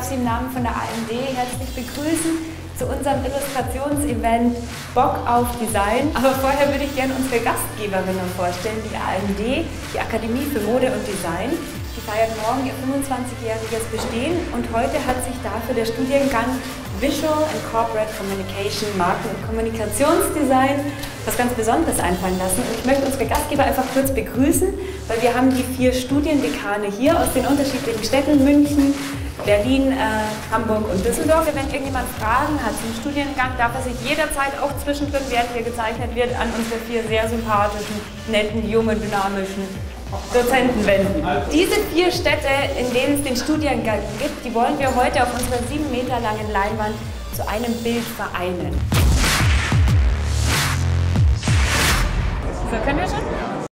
Sie im Namen von der AMD herzlich begrüßen zu unserem Illustrationsevent Bock auf Design. Aber vorher würde ich gerne unsere Gastgeberinnen vorstellen, die AMD, die Akademie für Mode und Design. Die feiert morgen ihr 25-jähriges Bestehen und heute hat sich dafür der Studiengang Visual and Corporate Communication, Marken- und Kommunikationsdesign was ganz Besonderes einfallen lassen. Und ich möchte unsere Gastgeber einfach kurz begrüßen, weil wir haben die 4 Studiendekane hier aus den unterschiedlichen Städten, München, Berlin, Hamburg und Düsseldorf. Wenn irgendjemand Fragen hat zum Studiengang, darf er sich jederzeit auch zwischendrin, während hier gezeichnet wird, an unsere 4 sehr sympathischen, netten, jungen, dynamischen Dozenten wenden. Diese 4 Städte, in denen es den Studiengang gibt, die wollen wir heute auf unserer 7 Meter langen Leinwand zu einem Bild vereinen. So, können wir schon?